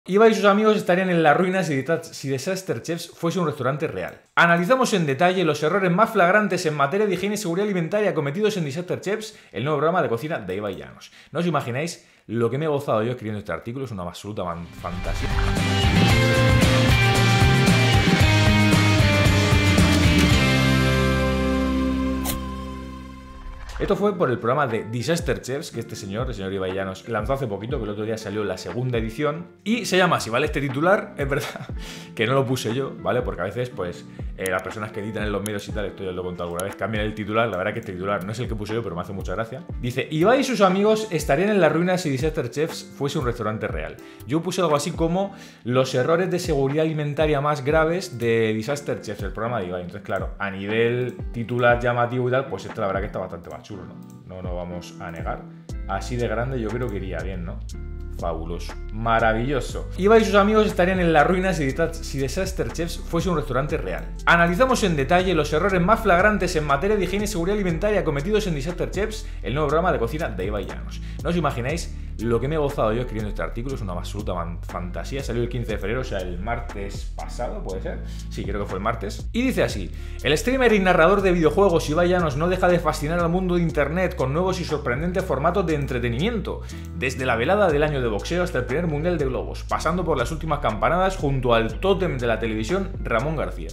Ibai y sus amigos estarían en la ruina si Disaster Chefs fuese un restaurante real. Analizamos en detalle los errores más flagrantes en materia de higiene y seguridad alimentaria cometidos en Disaster Chefs, el nuevo programa de cocina de Ibai Llanos. No os imagináis lo que me he gozado yo escribiendo este artículo, es una absoluta fantasía. Esto fue por el programa de Disaster Chefs que el señor Ibai Llanos, lanzó hace poquito, que el otro día salió la segunda edición. Y se llama así, ¿vale? Este titular, es verdad que no lo puse yo, ¿vale? Porque a veces, pues, las personas que editan en los medios y tal, esto ya lo he contado alguna vez, cambian el titular. La verdad que este titular no es el que puse yo, pero me hace mucha gracia. Dice, Ibai y sus amigos estarían en la ruina si Disaster Chefs fuese un restaurante real. Yo puse algo así como los errores de seguridad alimentaria más graves de Disaster Chefs, el programa de Ibai. Entonces, claro, a nivel titular llamativo y tal, pues la verdad que está bastante más chulo. No nos vamos a negar. Así de grande yo creo que iría bien, ¿no? Fabuloso, maravilloso. Ibai y sus amigos estarían en la ruina si Disaster Chefs fuese un restaurante real. Analizamos en detalle los errores más flagrantes en materia de higiene y seguridad alimentaria cometidos en Disaster Chefs, el nuevo programa de cocina de Ibai Llanos. No os imagináis lo que me he gozado yo escribiendo este artículo, es una absoluta fantasía. Salió el 15 de febrero, o sea, el martes pasado, ¿puede ser? Sí, creo que fue el martes. Y dice así: el streamer y narrador de videojuegos Ibai Llanos no deja de fascinar al mundo de internet con nuevos y sorprendentes formatos de entretenimiento, desde la velada del año de boxeo hasta el primer mundial de globos, pasando por las últimas campanadas junto al tótem de la televisión, Ramón García.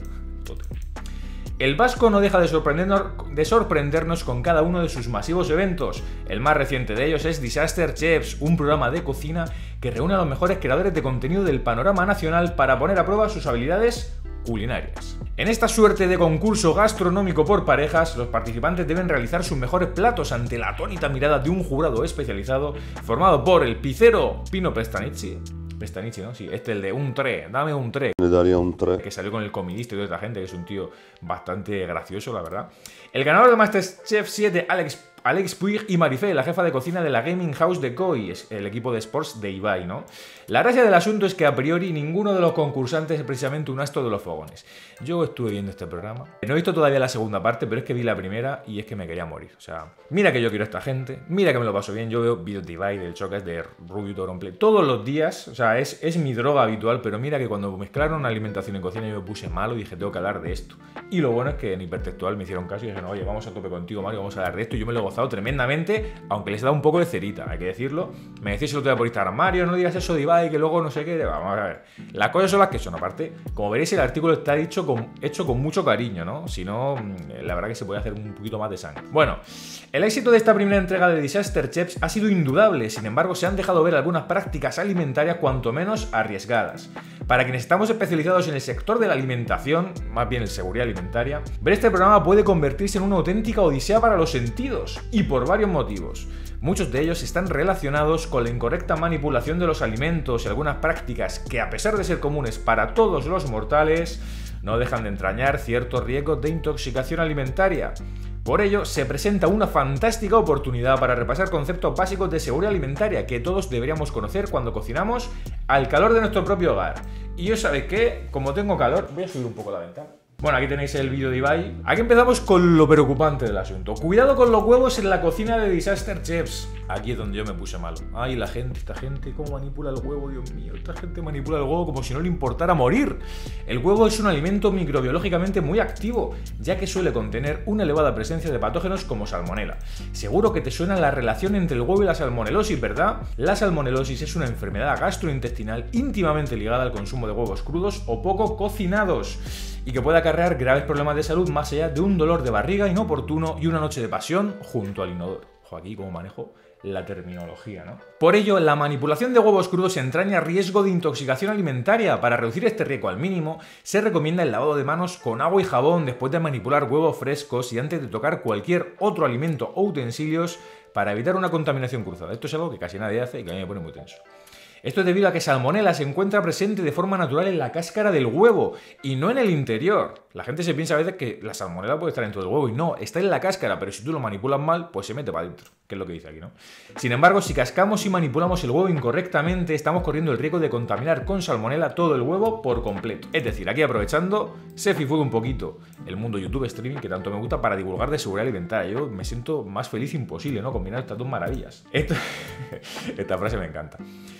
El vasco no deja de sorprendernos con cada uno de sus masivos eventos. El más reciente de ellos es Disaster Chefs, un programa de cocina que reúne a los mejores creadores de contenido del panorama nacional para poner a prueba sus habilidades culinarias. En esta suerte de concurso gastronómico por parejas, los participantes deben realizar sus mejores platos ante la atónita mirada de un jurado especializado formado por el pizzero Pino Pestanichi, ¿no? Sí, el de un 3, dame un 3. Le daría un 3. Que salió con el comidista y toda esta gente, que es un tío bastante gracioso, la verdad. El ganador de MasterChef 7, Alex Puig, y Marifé, la jefa de cocina de la Gaming House de Koi, el equipo de sports de Ibai, ¿no? La gracia del asunto es que a priori ninguno de los concursantes es precisamente un astro de los fogones. Yo estuve viendo este programa. No he visto todavía la segunda parte, pero es que vi la primera y es que me quería morir. O sea, mira que yo quiero a esta gente, mira que me lo paso bien. Yo veo vídeos de Ibai, del Chocas, de Rubio Toronplay todos los días. O sea, es mi droga habitual, pero mira que cuando mezclaron alimentación y cocina yo me puse malo y dije, tengo que hablar de esto. Y lo bueno es que en Hipertextual me hicieron caso y dijeron, oye, vamos a tope contigo, Mario, vamos a hablar de esto. Y yo me lo he gozado tremendamente, aunque les he dado un poco de cerita, hay que decirlo. Me decís el otro día por Instagram, Mario, no digas eso de Ibai, que luego no sé qué. Vamos a ver, las cosas son las que son. Aparte, como veréis, el artículo está hecho con mucho cariño, ¿no? Si no, la verdad que se puede hacer un poquito más de sangre. Bueno, el éxito de esta primera entrega de Disaster Chefs ha sido indudable. Sin embargo, se han dejado ver algunas prácticas alimentarias cuanto menos arriesgadas. Para quienes estamos especializados en el sector de la alimentación, más bien en seguridad alimentaria, ver este programa puede convertirse en una auténtica odisea para los sentidos, y por varios motivos. Muchos de ellos están relacionados con la incorrecta manipulación de los alimentos y algunas prácticas que, a pesar de ser comunes para todos los mortales, no dejan de entrañar ciertos riesgos de intoxicación alimentaria. Por ello, se presenta una fantástica oportunidad para repasar conceptos básicos de seguridad alimentaria que todos deberíamos conocer cuando cocinamos al calor de nuestro propio hogar. Y yo, ¿sabéis qué? Como tengo calor, voy a subir un poco la ventana. Bueno, aquí tenéis el vídeo de Ibai. Aquí empezamos con lo preocupante del asunto. Cuidado con los huevos en la cocina de Disaster Chefs. Aquí es donde yo me puse malo. Ay, esta gente, cómo manipula el huevo, Dios mío. Esta gente manipula el huevo como si no le importara morir. El huevo es un alimento microbiológicamente muy activo, ya que suele contener una elevada presencia de patógenos como salmonela. Seguro que te suena la relación entre el huevo y la salmonelosis, ¿verdad? La salmonelosis es una enfermedad gastrointestinal íntimamente ligada al consumo de huevos crudos o poco cocinados, y que puede acarrear graves problemas de salud más allá de un dolor de barriga inoportuno y una noche de pasión junto al inodoro. Ojo, aquí cómo manejo la terminología, ¿no? Por ello, la manipulación de huevos crudos entraña riesgo de intoxicación alimentaria. Para reducir este riesgo al mínimo, se recomienda el lavado de manos con agua y jabón después de manipular huevos frescos y antes de tocar cualquier otro alimento o utensilios para evitar una contaminación cruzada. Esto es algo que casi nadie hace y que a mí me pone muy tenso. Esto es debido a que salmonela se encuentra presente de forma natural en la cáscara del huevo y no en el interior. La gente se piensa a veces que la salmonela puede estar dentro del huevo y no, está en la cáscara, pero si tú lo manipulas mal, pues se mete para adentro, que es lo que dice aquí, ¿no? Sin embargo, si cascamos y manipulamos el huevo incorrectamente, estamos corriendo el riesgo de contaminar con salmonela todo el huevo por completo. Es decir, aquí aprovechando, se fifuga un poquito el mundo YouTube streaming que tanto me gusta para divulgar de seguridad alimentaria. Yo me siento más feliz imposible, ¿no? Combinar estas dos maravillas. Esta frase me encanta.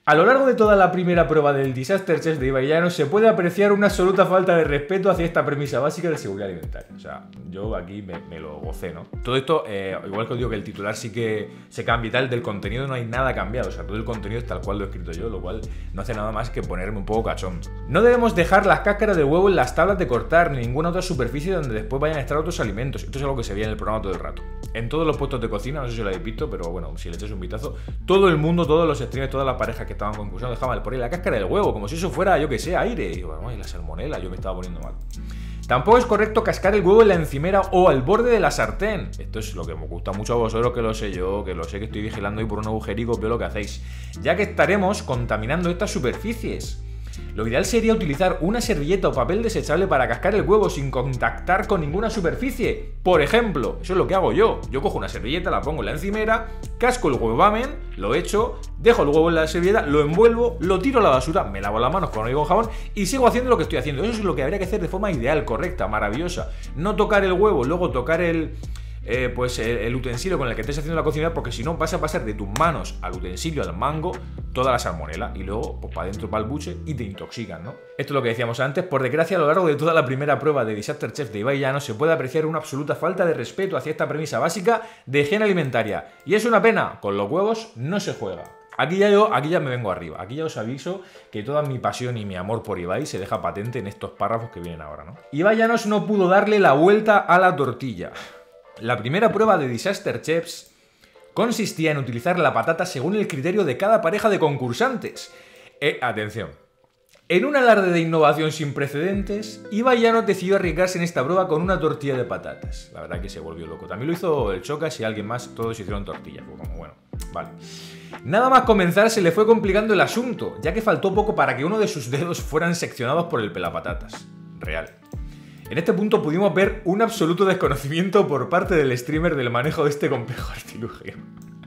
A lo largo de toda la primera prueba del Disaster Chef de Ibai Llanos se puede apreciar una absoluta falta de respeto hacia esta premisa básica de seguridad alimentaria. O sea, yo aquí me lo gocé, ¿no? Todo esto, igual que os digo que el titular sí que se cambia y tal, del contenido no hay nada cambiado. O sea, todo el contenido es tal cual lo he escrito yo, lo cual no hace nada más que ponerme un poco cachondo. No debemos dejar las cáscaras de huevo en las tablas de cortar ni ninguna otra superficie donde después vayan a estar otros alimentos. Esto es algo que se veía en el programa todo el rato. En todos los puestos de cocina, no sé si lo habéis visto, pero bueno, si le echáis un vistazo, todo el mundo, todos los streamers, todas las parejas que estaban concursando dejaban por ahí la cáscara del huevo, como si eso fuera, yo que sé, aire. Y bueno, y la salmonela, yo me estaba poniendo mal. Tampoco es correcto cascar el huevo en la encimera o al borde de la sartén. Esto es lo que me gusta mucho a vosotros, que lo sé yo, que lo sé que estoy vigilando ahí por un agujerico, veo lo que hacéis. Ya que estaremos contaminando estas superficies. Lo ideal sería utilizar una servilleta o papel desechable para cascar el huevo sin contactar con ninguna superficie. Por ejemplo, eso es lo que hago yo. Yo cojo una servilleta, la pongo en la encimera, casco el huevamen, lo echo, dejo el huevo en la servilleta, lo envuelvo, lo tiro a la basura, me lavo las manos con agua y con jabón y sigo haciendo lo que estoy haciendo. Eso es lo que habría que hacer de forma ideal, correcta, maravillosa. No tocar el huevo, luego tocar el utensilio con el que estés haciendo la cocina, porque si no vas a pasar de tus manos al utensilio, al mango, toda la salmonela y luego pues para adentro, para el buche y te intoxican, ¿no? Esto es lo que decíamos antes. Por desgracia, a lo largo de toda la primera prueba de Disaster Chef de Ibai Llanos se puede apreciar una absoluta falta de respeto hacia esta premisa básica de higiene alimentaria. Y es una pena, con los huevos no se juega. Aquí ya me vengo arriba. Aquí ya os aviso que toda mi pasión y mi amor por Ibai se deja patente en estos párrafos que vienen ahora, ¿no? Ibai Llanos no pudo darle la vuelta a la tortilla. La primera prueba de Disaster Chefs consistía en utilizar la patata según el criterio de cada pareja de concursantes. Atención. En un alarde de innovación sin precedentes, Ibai Llanos decidió arriesgarse en esta prueba con una tortilla de patatas. La verdad que se volvió loco. También lo hizo el Chocas y alguien más, todos hicieron tortillas. Pues como, bueno, vale. Nada más comenzar se le fue complicando el asunto, ya que faltó poco para que uno de sus dedos fueran seccionados por el pelapatatas. Real. En este punto pudimos ver un absoluto desconocimiento por parte del streamer del manejo de este complejo artilugio.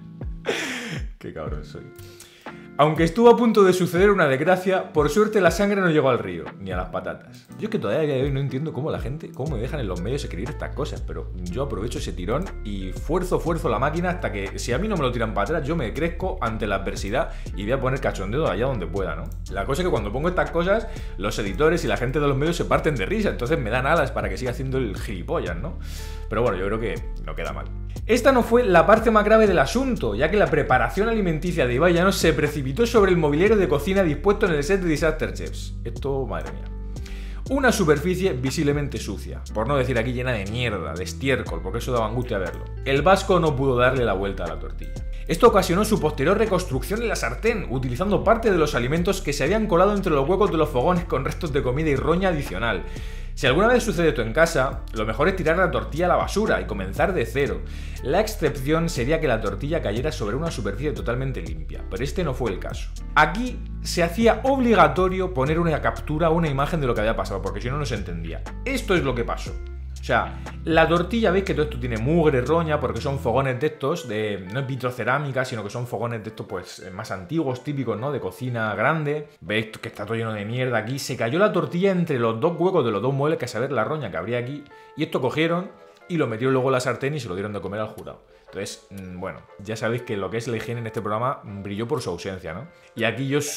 Qué cabrón soy. Aunque estuvo a punto de suceder una desgracia, por suerte la sangre no llegó al río, ni a las patatas. Yo es que todavía a día de hoy no entiendo cómo la gente, cómo me dejan en los medios escribir estas cosas, pero yo aprovecho ese tirón y fuerzo la máquina hasta que, si a mí no me lo tiran para atrás, yo me crezco ante la adversidad y voy a poner cachondeo allá donde pueda, ¿no? La cosa es que cuando pongo estas cosas, los editores y la gente de los medios se parten de risa, entonces me dan alas para que siga haciendo el gilipollas, ¿no? Pero bueno, yo creo que no queda mal. Esta no fue la parte más grave del asunto, ya que la preparación alimenticia de Ibai Llanos se precipitó sobre el mobiliario de cocina dispuesto en el set de Disaster Chefs. Esto, madre mía. Una superficie visiblemente sucia, por no decir aquí llena de mierda, de estiércol, porque eso daba angustia verlo. El vasco no pudo darle la vuelta a la tortilla. Esto ocasionó su posterior reconstrucción en la sartén, utilizando parte de los alimentos que se habían colado entre los huecos de los fogones con restos de comida y roña adicional. Si alguna vez sucede esto en casa, lo mejor es tirar la tortilla a la basura y comenzar de cero. La excepción sería que la tortilla cayera sobre una superficie totalmente limpia, pero este no fue el caso. Aquí se hacía obligatorio poner una captura o una imagen de lo que había pasado, porque si no, no se entendía. Esto es lo que pasó. O sea, la tortilla, veis que todo esto tiene mugre, roña, porque son fogones de estos, no es vitrocerámica, sino que son fogones de estos pues más antiguos, típicos, ¿no? De cocina grande. Veis que está todo lleno de mierda aquí. Se cayó la tortilla entre los dos huecos de los dos muebles, que a saber la roña que habría aquí. Y esto cogieron y lo metieron luego en la sartén y se lo dieron de comer al jurado. Entonces, bueno, ya sabéis que lo que es la higiene en este programa brilló por su ausencia, ¿no? Y aquí yo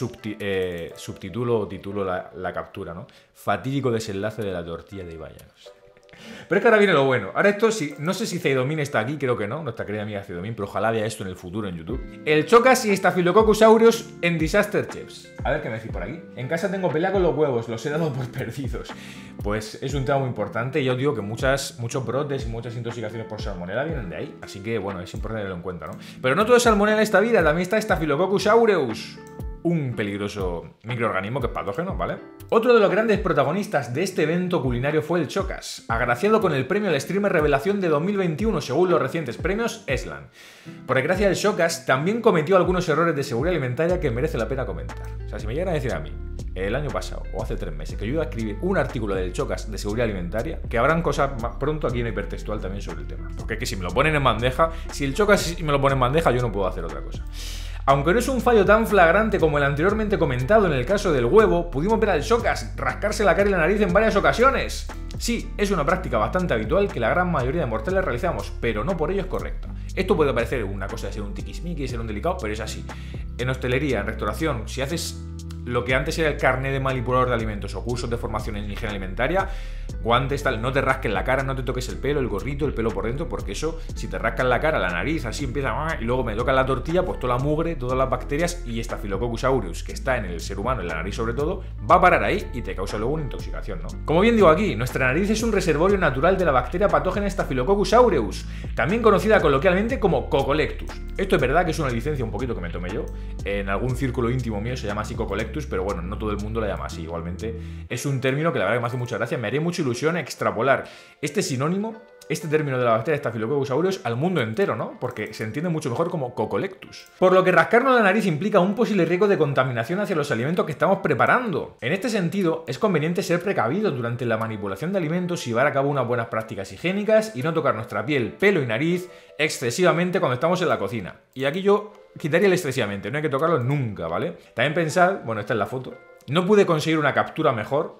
titulo la captura, ¿no? Fatídico desenlace de la tortilla de Ibai Llanos. Pero es que ahora viene lo bueno. Ahora esto, no sé si Zeidomin está aquí, creo que no, nuestra querida amiga Zeidomin, pero ojalá vea esto en el futuro en YouTube. El Chocas y Staphylococcus aureus en Disaster Chefs. A ver qué me decís por aquí. En casa tengo pelea con los huevos, los he dado por perdidos. Pues es un tema muy importante y yo os digo que muchos brotes y muchas intoxicaciones por salmonela vienen de ahí. Así que, bueno, es importante tenerlo en cuenta, ¿no? Pero no todo es salmonela en esta vida, también está Staphylococcus aureus. Un peligroso microorganismo que es patógeno, ¿vale? Otro de los grandes protagonistas de este evento culinario fue el Chocas, agraciado con el premio al streamer revelación de 2021 según los recientes premios Eslan. Por desgracia, el Chocas también cometió algunos errores de seguridad alimentaria que merece la pena comentar. O sea, si me llegan a decir a mí, el año pasado o hace 3 meses, que yo iba a escribir un artículo del Chocas de seguridad alimentaria, que habrán cosas más pronto aquí en Hipertextual también sobre el tema. Porque es que si me lo ponen en bandeja, si el Chocas me lo pone en bandeja, yo no puedo hacer otra cosa. Aunque no es un fallo tan flagrante como el anteriormente comentado en el caso del huevo, pudimos ver al Chocas rascarse la cara y la nariz en varias ocasiones. Sí, es una práctica bastante habitual que la gran mayoría de mortales realizamos, pero no por ello es correcta. Esto puede parecer una cosa de ser un tiquismiqui, ser un delicado, pero es así. en hostelería, en restauración, si haces lo que antes era el carnet de manipulador de alimentos o cursos de formación en higiene alimentaria, guantes, tal, no te rasques la cara, no te toques el pelo, el gorrito, el pelo por dentro, porque eso, si te rascas la cara, la nariz, así empieza, y luego me toca la tortilla, pues toda la mugre, todas las bacterias y Staphylococcus aureus, que está en el ser humano, en la nariz sobre todo, va a parar ahí y te causa luego una intoxicación, ¿no? Como bien digo aquí, nuestra nariz es un reservorio natural de la bacteria patógena Staphylococcus aureus, también conocida coloquialmente como Coccolectus. Esto es verdad que es una licencia un poquito que me tomé yo, en algún círculo íntimo mío se llama así Coccolectus, pero bueno, no todo el mundo la llama así, igualmente es un término que la verdad que me hace mucha gracia, me haría mucha ilusión extrapolar este sinónimo, este término de la bacteria Staphylococcus aureus al mundo entero, ¿no? Porque se entiende mucho mejor como Coccolectus. Por lo que rascarnos la nariz implica un posible riesgo de contaminación hacia los alimentos que estamos preparando. En este sentido, es conveniente ser precavidos durante la manipulación de alimentos y llevar a cabo unas buenas prácticas higiénicas y no tocar nuestra piel, pelo y nariz excesivamente cuando estamos en la cocina. Y aquí yo quitaría el excesivamente, no hay que tocarlo nunca, ¿vale? También pensad, bueno, esta es la foto, no pude conseguir una captura mejor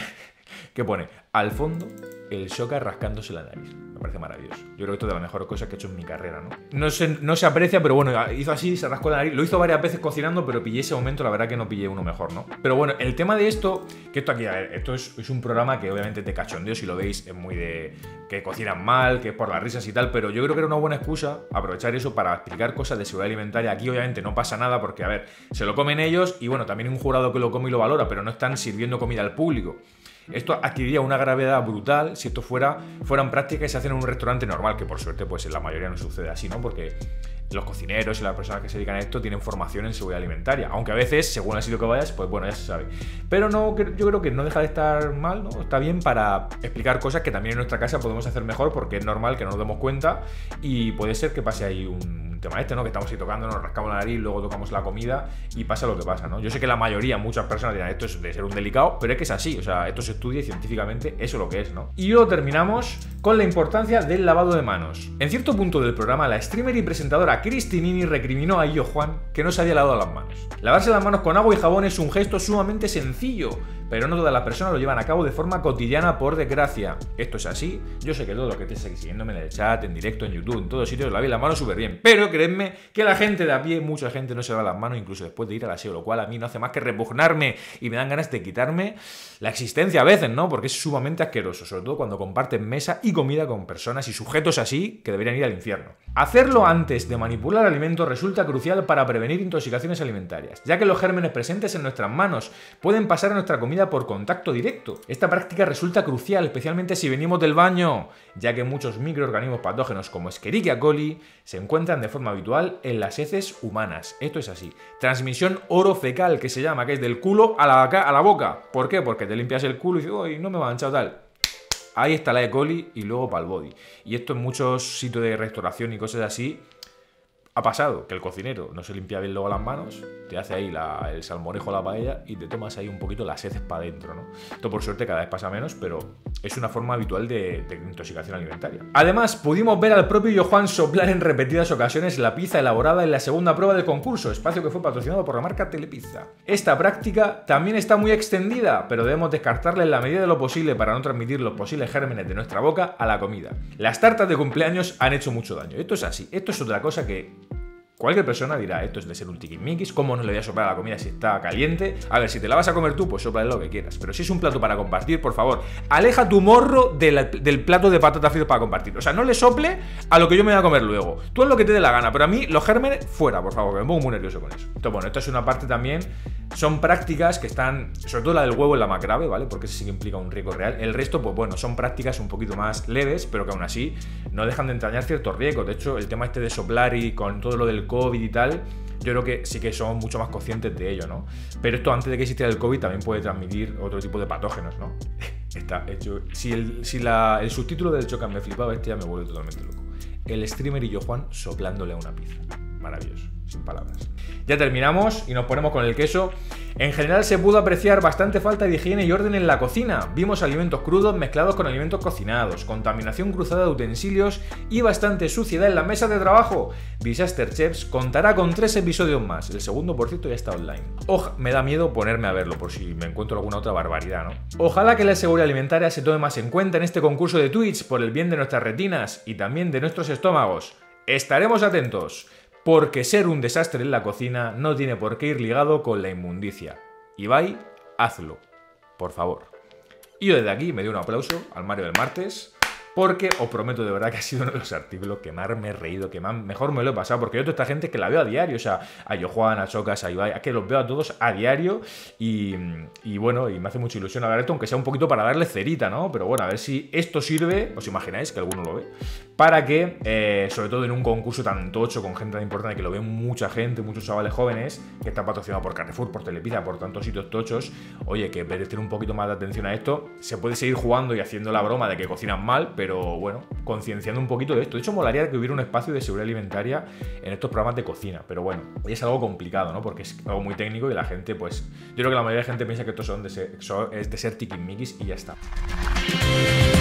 que pone al fondo el Shoka rascándose la nariz. Me parece maravilloso. Yo creo que esto es de las mejores cosas que he hecho en mi carrera, ¿no? No se aprecia, pero bueno, hizo así, se rascó la nariz. Lo hizo varias veces cocinando, pero pillé ese momento, la verdad que no pillé uno mejor, ¿no? Pero bueno, el tema de esto, que esto aquí, a ver, esto es un programa que obviamente te cachondeo, si lo veis, es muy de que cocinan mal, que es por las risas y tal, pero yo creo que era una buena excusa aprovechar eso para explicar cosas de seguridad alimentaria. Aquí obviamente no pasa nada porque, a ver, se lo comen ellos y bueno, también hay un jurado que lo come y lo valora, pero no están sirviendo comida al público. Esto adquiriría una gravedad brutal si esto fueran prácticas que se hacen en un restaurante normal, que por suerte pues en la mayoría no sucede así, ¿no? Porque los cocineros y las personas que se dedican a esto tienen formación en seguridad alimentaria, aunque a veces, según el sitio que vayas, pues bueno, ya se sabe. Pero no, yo creo que no deja de estar mal, ¿no? Está bien para explicar cosas que también en nuestra casa podemos hacer mejor, porque es normal que no nos demos cuenta y puede ser que pase ahí un tema ¿no? Que estamos ahí tocando, nos rascamos la nariz, luego tocamos la comida y pasa lo que pasa, ¿no? Yo sé que la mayoría, muchas personas dirán esto es de ser un delicado, pero es que es así, o sea, esto se estudia y científicamente eso es lo que es, ¿no? Y luego terminamos con la importancia del lavado de manos. En cierto punto del programa, la streamer y presentadora Cristinini recriminó a Illo Juan que no se había lavado las manos. Lavarse las manos con agua y jabón es un gesto sumamente sencillo, pero no todas las personas lo llevan a cabo de forma cotidiana, por desgracia. Esto es así, yo sé que todo lo que estéis siguiéndome en el chat, en directo, en YouTube, en todos sitios, lavéis las manos súper bien, pero creedme que la gente de a pie, mucha gente no se lava las manos incluso después de ir al aseo, lo cual a mí no hace más que repugnarme y me dan ganas de quitarme la existencia a veces, ¿no? Porque es sumamente asqueroso, sobre todo cuando comparten mesa y comida con personas y sujetos así que deberían ir al infierno. Hacerlo antes de manipular alimentos resulta crucial para prevenir intoxicaciones alimentarias, ya que los gérmenes presentes en nuestras manos pueden pasar a nuestra comida por contacto directo. Esta práctica resulta crucial, especialmente si venimos del baño, ya que muchos microorganismos patógenos como Escherichia coli se encuentran de forma habitual en las heces humanas. Esto es así. Transmisión orofecal, que se llama, que es del culo a la boca. ¿Por qué? Porque te limpias el culo y dices, uy, no me va a manchar tal. Ahí está la E. coli y luego para el body. Y esto en muchos sitios de restauración y cosas así ha pasado, que el cocinero no se limpia bien luego las manos, te hace ahí el salmorejo a la paella y te tomas ahí un poquito las heces para adentro, ¿no? Esto por suerte cada vez pasa menos, pero es una forma habitual de intoxicación alimentaria. Además, pudimos ver al propio Illo Juan soplar en repetidas ocasiones la pizza elaborada en la segunda prueba del concurso, espacio que fue patrocinado por la marca Telepizza. Esta práctica también está muy extendida, pero debemos descartarla en la medida de lo posible para no transmitir los posibles gérmenes de nuestra boca a la comida. Las tartas de cumpleaños han hecho mucho daño. Esto es así. Esto es otra cosa que cualquier persona dirá, esto es de ser un tiquismiquis, ¿cómo no le voy a soplar a la comida si está caliente? A ver, si te la vas a comer tú, pues sóplale lo que quieras. Pero si es un plato para compartir, por favor, aleja tu morro del plato de patatas fritas para compartir. O sea, no le sople a lo que yo me voy a comer luego. Tú haz lo que te dé la gana, pero a mí los gérmenes, fuera, por favor, que me pongo muy nervioso con eso. Entonces, bueno, esto es una parte también, son prácticas que están, sobre todo la del huevo es la más grave, ¿vale? Porque ese sí que implica un riesgo real. El resto, pues bueno, son prácticas un poquito más leves, pero que aún así no dejan de entrañar ciertos riesgos. De hecho, el tema este de soplar y con todo lo del COVID y tal, yo creo que sí que somos mucho más conscientes de ello, ¿no? Pero esto antes de que existiera el COVID también puede transmitir otro tipo de patógenos, ¿no? Está hecho. Si el subtítulo del Chocan me flipaba, este ya me vuelve totalmente loco. El streamer Illo Juan soplándole a una pizza. Maravilloso, sin palabras. Ya terminamos y nos ponemos con el queso. En general se pudo apreciar bastante falta de higiene y orden en la cocina. Vimos alimentos crudos mezclados con alimentos cocinados, contaminación cruzada de utensilios y bastante suciedad en la mesa de trabajo. Disaster Chefs contará con 3 episodios más. El segundo, por cierto, ya está online. Me da miedo ponerme a verlo por si me encuentro alguna otra barbaridad, ¿no? Ojalá que la seguridad alimentaria se tome más en cuenta en este concurso de Twitch por el bien de nuestras retinas y también de nuestros estómagos. Estaremos atentos. porque ser un desastre en la cocina no tiene por qué ir ligado con la inmundicia. Ibai, hazlo, por favor. Y yo desde aquí me doy un aplauso al Mario del martes, porque os prometo de verdad que ha sido uno de los artículos que más me he reído, que más, mejor me lo he pasado, porque yo toda esta gente que la veo a diario, o sea, a Yojuan, a Chocas, a Ibai, a que los veo a todos a diario y bueno, y me hace mucha ilusión hablar esto, aunque sea un poquito para darle cerita, ¿no? Pero bueno, a ver si esto sirve, os imagináis que alguno lo ve, para que, sobre todo en un concurso tan tocho, con gente tan importante, que lo ve mucha gente, muchos chavales jóvenes, que está patrocinado por Carrefour, por Telepizza, por tantos sitios tochos, oye, que presten un poquito más de atención a esto, se puede seguir jugando y haciendo la broma de que cocinan mal, pero bueno, concienciando un poquito de esto. De hecho, molaría que hubiera un espacio de seguridad alimentaria en estos programas de cocina, pero bueno, es algo complicado, ¿no? Porque es algo muy técnico y la gente, pues, yo creo que la mayoría de gente piensa que estos es de ser tiquismiquis y ya está.